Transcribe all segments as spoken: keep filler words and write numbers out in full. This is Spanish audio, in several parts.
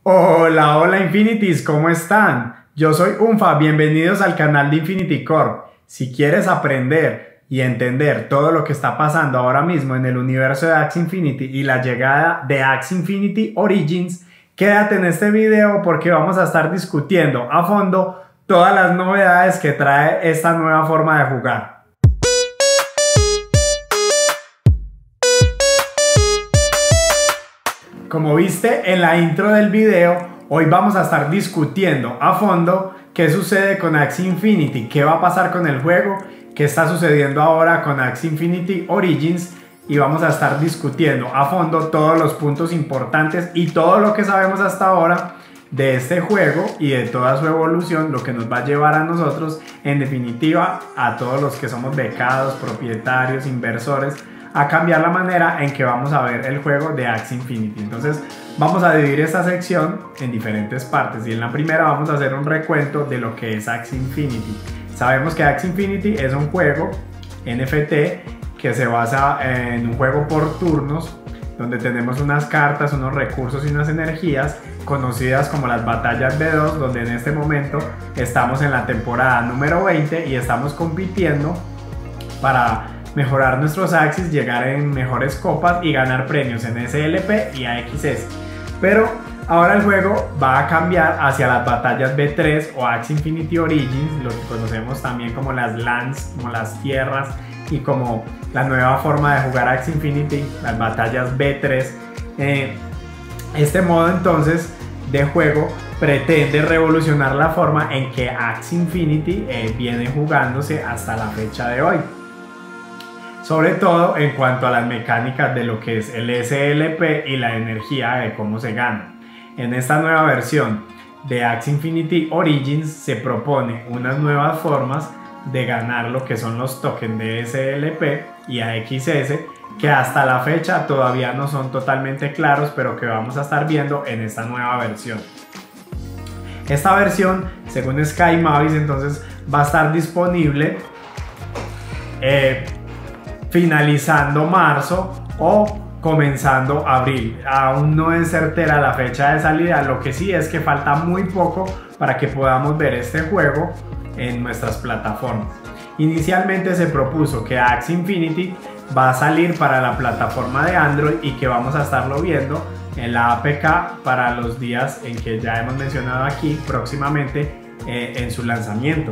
Hola, hola Infinities, ¿cómo están? Yo soy Unfa, bienvenidos al canal de Infinity Corp. Si quieres aprender y entender todo lo que está pasando ahora mismo en el universo de Axie Infinity y la llegada de Axie Infinity Origins, quédate en este video porque vamos a estar discutiendo a fondo todas las novedades que trae esta nueva forma de jugar. Como viste en la intro del video, hoy vamos a estar discutiendo a fondo qué sucede con Axie Infinity, qué va a pasar con el juego, qué está sucediendo ahora con Axie Infinity Origins, y vamos a estar discutiendo a fondo todos los puntos importantes y todo lo que sabemos hasta ahora de este juego y de toda su evolución, lo que nos va a llevar a nosotros, en definitiva, a todos los que somos becados, propietarios, inversores, a cambiar la manera en que vamos a ver el juego de Axie Infinity. Entonces vamos a dividir esta sección en diferentes partes, y en la primera vamos a hacer un recuento de lo que es Axie Infinity. Sabemos que Axie Infinity es un juego N F T que se basa en un juego por turnos, donde tenemos unas cartas, unos recursos y unas energías conocidas como las batallas B dos, donde en este momento estamos en la temporada número veinte y estamos compitiendo para mejorar nuestros Axies, llegar en mejores copas y ganar premios en S L P y A X S. Pero ahora el juego va a cambiar hacia las batallas B tres o Axie Infinity Origins, lo que conocemos también como las lands, como las tierras, y como la nueva forma de jugar Axie Infinity, las batallas B tres. Eh, este modo entonces de juego pretende revolucionar la forma en que Axie Infinity eh, viene jugándose hasta la fecha de hoy. Sobre todo en cuanto a las mecánicas de lo que es el S L P y la energía de cómo se gana. En esta nueva versión de Axie Infinity Origins se propone unas nuevas formas de ganar lo que son los tokens de S L P y A X S, que hasta la fecha todavía no son totalmente claros, pero que vamos a estar viendo en esta nueva versión. Esta versión, según Sky Mavis, entonces va a estar disponible eh, finalizando marzo o comenzando abril. Aún no es certera la fecha de salida, lo que sí es que falta muy poco para que podamos ver este juego en nuestras plataformas. Inicialmente se propuso que Axie Infinity va a salir para la plataforma de Android y que vamos a estarlo viendo en la A P K para los días en que ya hemos mencionado aquí, próximamente eh, en su lanzamiento.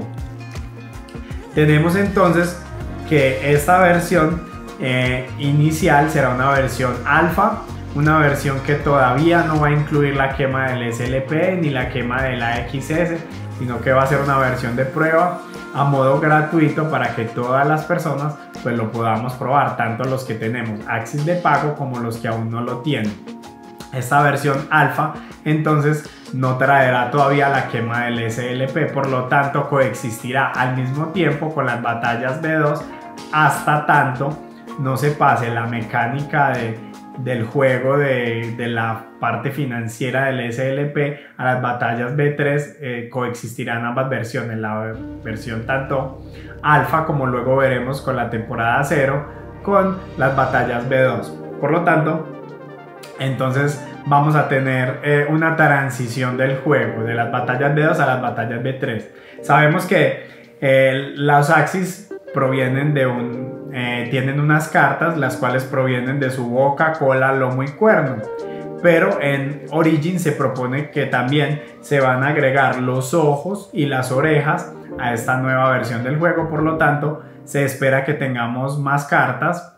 Tenemos entonces que esta versión eh, inicial será una versión alfa, una versión que todavía no va a incluir la quema del S L P ni la quema de la X S, sino que va a ser una versión de prueba a modo gratuito para que todas las personas pues lo podamos probar, tanto los que tenemos Axies de pago como los que aún no lo tienen. Esta versión alfa entonces no traerá todavía la quema del S L P, por lo tanto coexistirá al mismo tiempo con las batallas B dos hasta tanto no se pase la mecánica de, del juego de, de la parte financiera del S L P a las batallas B tres. Eh, coexistirán ambas versiones, la versión tanto alfa como luego veremos con la temporada cero con las batallas B dos. Por lo tanto, entonces vamos a tener eh, una transición del juego de las batallas B dos a las batallas B tres. Sabemos que eh, los Axies provienen de un, eh, tienen unas cartas las cuales provienen de su boca, cola, lomo y cuerno, pero en Origins se propone que también se van a agregar los ojos y las orejas a esta nueva versión del juego. Por lo tanto, se espera que tengamos más cartas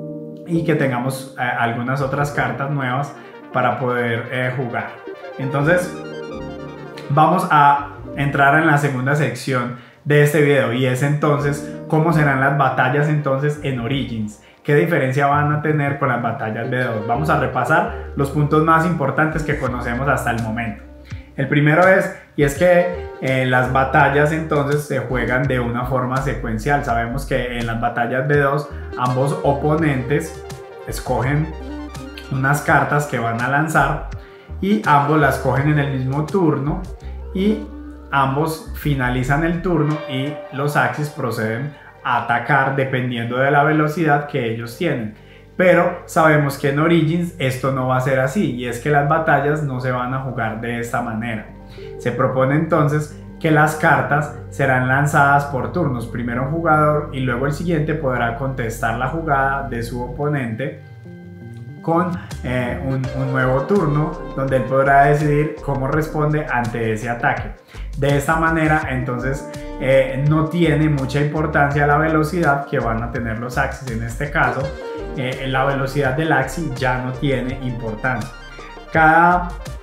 y que tengamos eh, algunas otras cartas nuevas para poder eh, jugar. Entonces vamos a entrar en la segunda sección de este video, y es entonces cómo serán las batallas entonces en Origins, qué diferencia van a tener con las batallas B dos. Vamos a repasar los puntos más importantes que conocemos hasta el momento. El primero es, y es que eh, las batallas entonces se juegan de una forma secuencial. Sabemos que en las batallas B dos ambos oponentes escogen unas cartas que van a lanzar y ambos las cogen en el mismo turno, y ambos finalizan el turno y los Axies proceden a atacar dependiendo de la velocidad que ellos tienen. Pero sabemos que en Origins esto no va a ser así, y es que las batallas no se van a jugar de esta manera. Se propone entonces que las cartas serán lanzadas por turnos, primero un jugador y luego el siguiente podrá contestar la jugada de su oponente con eh, un, un nuevo turno donde él podrá decidir cómo responde ante ese ataque. De esta manera entonces eh, no tiene mucha importancia la velocidad que van a tener los Axis. En este caso eh, la velocidad del Axis ya no tiene importancia. Cada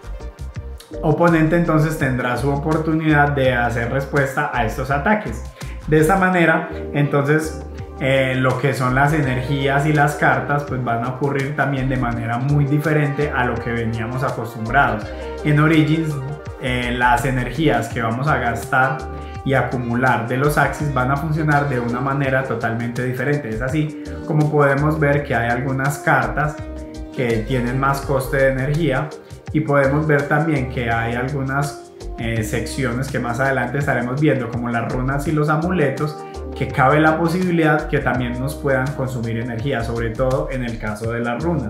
oponente entonces tendrá su oportunidad de hacer respuesta a estos ataques. De esta manera entonces eh, lo que son las energías y las cartas pues van a ocurrir también de manera muy diferente a lo que veníamos acostumbrados. En Origins eh, las energías que vamos a gastar y acumular de los Axis van a funcionar de una manera totalmente diferente. Es así como podemos ver que hay algunas cartas que tienen más coste de energía, y podemos ver también que hay algunas eh, secciones que más adelante estaremos viendo, como las runas y los amuletos, que cabe la posibilidad que también nos puedan consumir energía, sobre todo en el caso de las runas.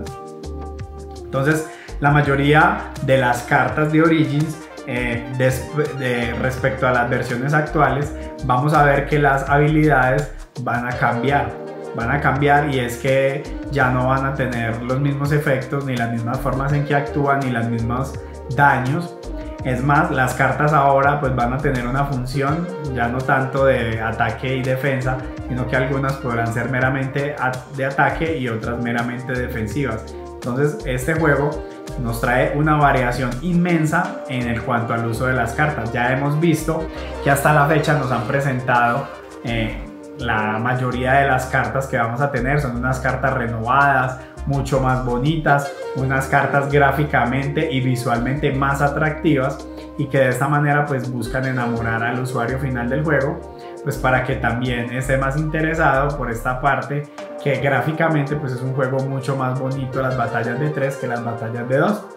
Entonces la mayoría de las cartas de Origins eh, de, de, respecto a las versiones actuales, vamos a ver que las habilidades van a cambiar. van a cambiar y es que ya no van a tener los mismos efectos, ni las mismas formas en que actúan, ni los mismos daños. Es más, las cartas ahora pues van a tener una función ya no tanto de ataque y defensa, sino que algunas podrán ser meramente de ataque y otras meramente defensivas. Entonces este juego nos trae una variación inmensa en el cuanto al uso de las cartas. Ya hemos visto que hasta la fecha nos han presentado eh, la mayoría de las cartas que vamos a tener son unas cartas renovadas, mucho más bonitas, unas cartas gráficamente y visualmente más atractivas, y que de esta manera pues buscan enamorar al usuario final del juego, pues para que también esté más interesado por esta parte, que gráficamente pues es un juego mucho más bonito las batallas de tres que las batallas de dos.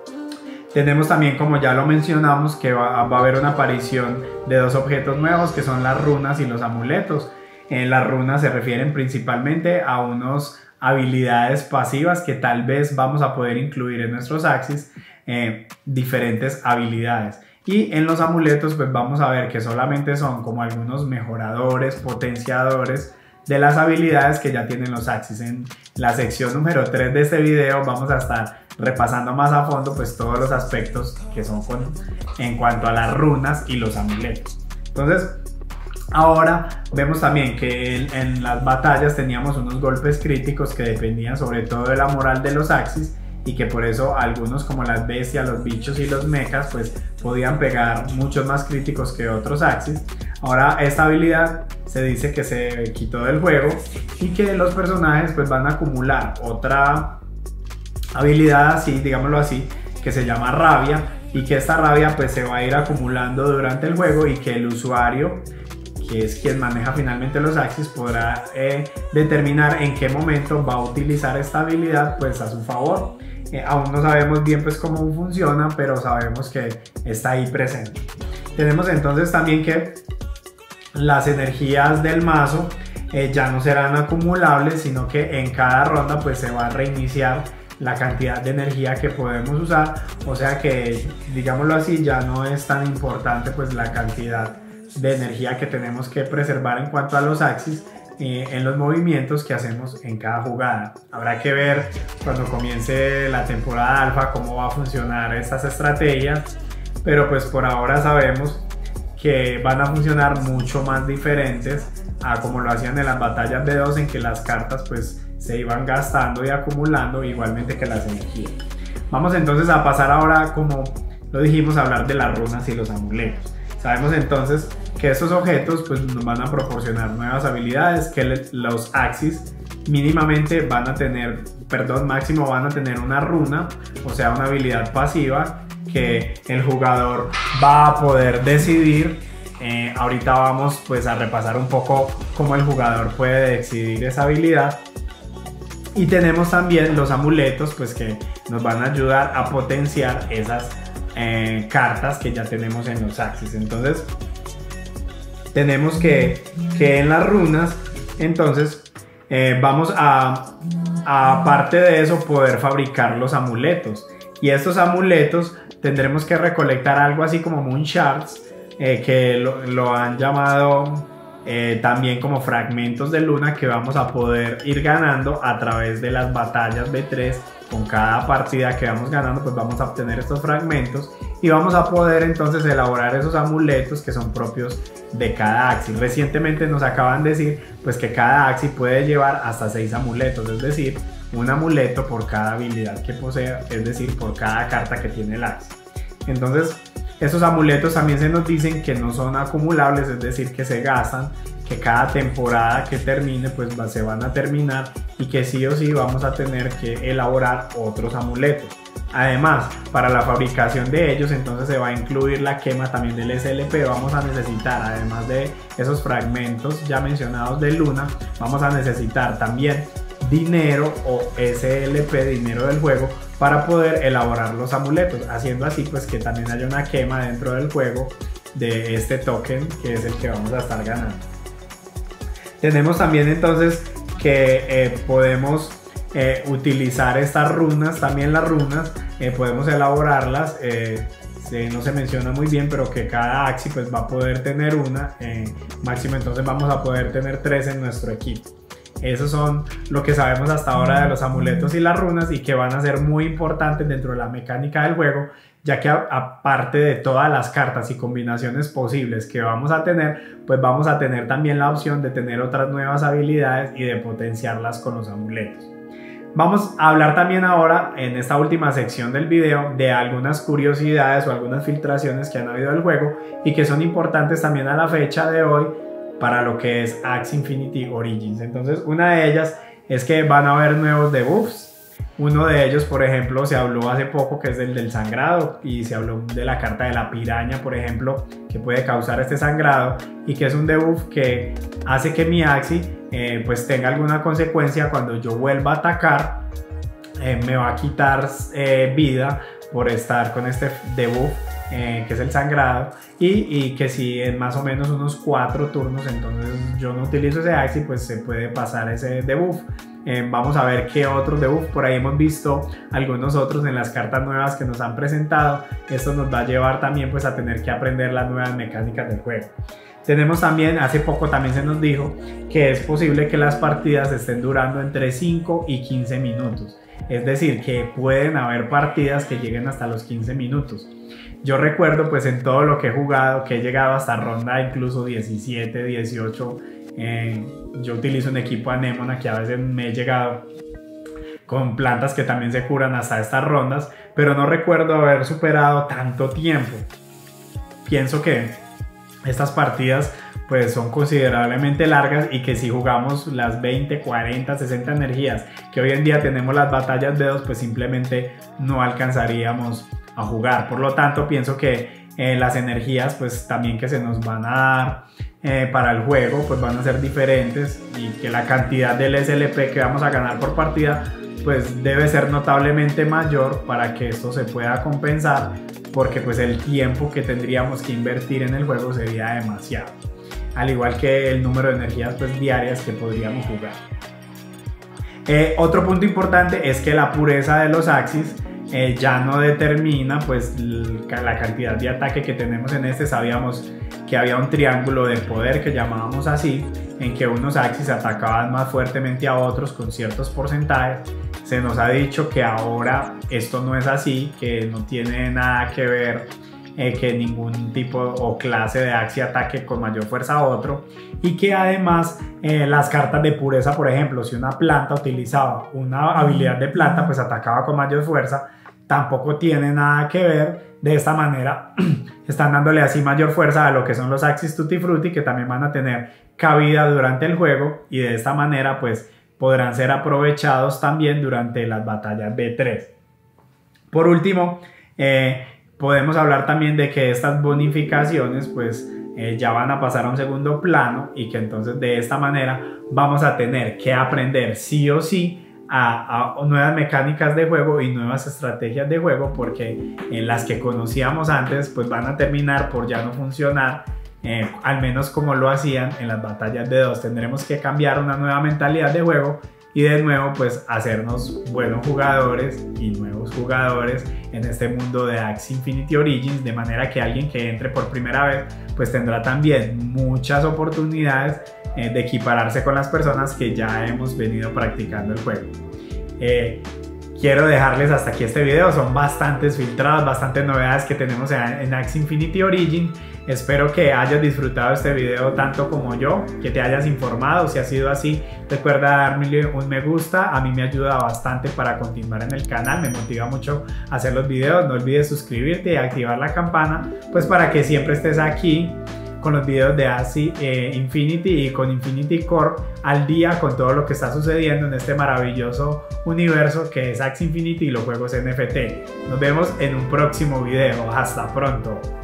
Tenemos también, como ya lo mencionamos, que va, va a haber una aparición de dos objetos nuevos, que son las runas y los amuletos. En las runas se refieren principalmente a unas habilidades pasivas que tal vez vamos a poder incluir en nuestros Axis, eh, diferentes habilidades. Y en los amuletos pues vamos a ver que solamente son como algunos mejoradores, potenciadores de las habilidades que ya tienen los Axis. En la sección número tres de este video vamos a estar repasando más a fondo pues todos los aspectos que son con, en cuanto a las runas y los amuletos. Entonces ahora vemos también que en, en las batallas teníamos unos golpes críticos que dependían sobre todo de la moral de los Axis, y que por eso algunos como las bestias, los bichos y los mechas pues podían pegar muchos más críticos que otros Axis. Ahora esta habilidad se dice que se quitó del juego y que los personajes pues van a acumular otra habilidad así, digámoslo así, que se llama rabia, y que esta rabia pues se va a ir acumulando durante el juego, y que el usuario, que es quien maneja finalmente los Axis, podrá eh, determinar en qué momento va a utilizar esta habilidad pues a su favor. Eh, aún no sabemos bien pues cómo funciona, pero sabemos que está ahí presente. Tenemos entonces también que las energías del mazo eh, ya no serán acumulables, sino que en cada ronda pues se va a reiniciar la cantidad de energía que podemos usar, o sea que digámoslo así, ya no es tan importante pues la cantidad de energía que tenemos que preservar en cuanto a los Axis eh, en los movimientos que hacemos en cada jugada. Habrá que ver cuando comience la temporada alfa cómo va a funcionar estas estrategias, pero pues por ahora sabemos que van a funcionar mucho más diferentes a como lo hacían en las batallas de dos, en que las cartas pues se iban gastando y acumulando, igualmente que las energías. Vamos entonces a pasar ahora, como lo dijimos, a hablar de las runas y los amuletos. Sabemos entonces que estos objetos pues nos van a proporcionar nuevas habilidades, que los Axis mínimamente van a tener, perdón, máximo van a tener una runa, o sea una habilidad pasiva que el jugador va a poder decidir. Eh, ahorita vamos pues a repasar un poco cómo el jugador puede decidir esa habilidad. Y tenemos también los amuletos pues que nos van a ayudar a potenciar esas Eh, cartas que ya tenemos en los Axis. Entonces tenemos que, que en las runas entonces eh, vamos a aparte de eso, poder fabricar los amuletos. Y estos amuletos tendremos que recolectar algo así como Moon Shards, eh, que lo, lo han llamado eh, también como fragmentos de luna, que vamos a poder ir ganando a través de las batallas B tres. Con cada partida que vamos ganando, pues vamos a obtener estos fragmentos y vamos a poder entonces elaborar esos amuletos que son propios de cada Axi. Recientemente nos acaban de decir pues que cada Axi puede llevar hasta seis amuletos, es decir, un amuleto por cada habilidad que posea, es decir, por cada carta que tiene el Axi. Entonces, estos amuletos también se nos dicen que no son acumulables, es decir, que se gastan, que cada temporada que termine pues se van a terminar y que sí o sí vamos a tener que elaborar otros amuletos. Además, para la fabricación de ellos entonces se va a incluir la quema también del S L P. Vamos a necesitar, además de esos fragmentos ya mencionados de luna, vamos a necesitar también dinero o S L P, dinero del juego, para poder elaborar los amuletos, haciendo así pues que también haya una quema dentro del juego de este token que es el que vamos a estar ganando. Tenemos también entonces que eh, podemos eh, utilizar estas runas, también las runas eh, podemos elaborarlas, eh, se, no se menciona muy bien, pero que cada Axi pues va a poder tener una, eh, máximo entonces vamos a poder tener tres en nuestro equipo. Esos son lo que sabemos hasta ahora de los amuletos y las runas, y que van a ser muy importantes dentro de la mecánica del juego, ya que aparte de todas las cartas y combinaciones posibles que vamos a tener, pues vamos a tener también la opción de tener otras nuevas habilidades y de potenciarlas con los amuletos. Vamos a hablar también ahora en esta última sección del video de algunas curiosidades o algunas filtraciones que han habido del juego y que son importantes también a la fecha de hoy para lo que es Axie Infinity Origins. Entonces, una de ellas es que van a haber nuevos debuffs. Uno de ellos, por ejemplo, se habló hace poco, que es el del sangrado, y se habló de la carta de la piraña, por ejemplo, que puede causar este sangrado, y que es un debuff que hace que mi Axie eh, pues tenga alguna consecuencia cuando yo vuelva a atacar. Eh, me va a quitar eh, vida por estar con este debuff, eh, que es el sangrado, y, y que si en más o menos unos cuatro turnos entonces yo no utilizo ese Axie, pues se puede pasar ese debuff. Eh, vamos a ver qué otros debuff, por ahí hemos visto algunos otros en las cartas nuevas que nos han presentado. Esto nos va a llevar también pues a tener que aprender las nuevas mecánicas del juego. Tenemos también, hace poco también se nos dijo que es posible que las partidas estén durando entre cinco y quince minutos. Es decir, que pueden haber partidas que lleguen hasta los quince minutos. Yo recuerdo pues en todo lo que he jugado que he llegado hasta ronda incluso diecisiete, dieciocho. Eh, yo utilizo un equipo anémona que a veces me he llegado con plantas que también se curan hasta estas rondas, pero no recuerdo haber superado tanto tiempo. Pienso que estas partidas pues son considerablemente largas y que si jugamos las veinte, cuarenta, sesenta energías que hoy en día tenemos las batallas de dos, pues simplemente no alcanzaríamos a jugar. Por lo tanto, pienso que eh, las energías pues también que se nos van a dar eh, para el juego pues van a ser diferentes, y que la cantidad del S L P que vamos a ganar por partida pues debe ser notablemente mayor para que esto se pueda compensar, porque pues el tiempo que tendríamos que invertir en el juego sería demasiado, al igual que el número de energías pues diarias que podríamos jugar. Eh, otro punto importante es que la pureza de los Axies eh, ya no determina pues la cantidad de ataque que tenemos en este. Sabíamos que había un triángulo de poder que llamábamos así, en que unos Axies atacaban más fuertemente a otros con ciertos porcentajes. Se nos ha dicho que ahora esto no es así, que no tiene nada que ver eh, que ningún tipo o clase de Axie ataque con mayor fuerza a otro, y que además eh, las cartas de pureza, por ejemplo, si una planta utilizaba una habilidad de planta pues atacaba con mayor fuerza, tampoco tiene nada que ver. De esta manera están dándole así mayor fuerza a lo que son los Axies Tutti Frutti, que también van a tener cabida durante el juego, y de esta manera pues podrán ser aprovechados también durante las batallas B tres. Por último, eh, podemos hablar también de que estas bonificaciones pues eh, ya van a pasar a un segundo plano, y que entonces de esta manera vamos a tener que aprender sí o sí A, a nuevas mecánicas de juego y nuevas estrategias de juego, porque en las que conocíamos antes pues van a terminar por ya no funcionar, eh, al menos como lo hacían en las batallas de dos. Tendremos que cambiar una nueva mentalidad de juego y de nuevo pues hacernos buenos jugadores y nuevos jugadores en este mundo de Axie Infinity Origins, de manera que alguien que entre por primera vez pues tendrá también muchas oportunidades eh, de equipararse con las personas que ya hemos venido practicando el juego. Eh, quiero dejarles hasta aquí este video, son bastantes filtrados, bastantes novedades que tenemos en, en Axie Infinity Origins. Espero que hayas disfrutado este video tanto como yo, que te hayas informado. Si ha sido así, recuerda darme un me gusta, a mí me ayuda bastante para continuar en el canal, me motiva mucho a hacer los videos. No olvides suscribirte y activar la campana, pues para que siempre estés aquí con los videos de Axie eh, Infinity y con Infinity Corp al día con todo lo que está sucediendo en este maravilloso universo que es Axie Infinity y los juegos N F T. Nos vemos en un próximo video. Hasta pronto.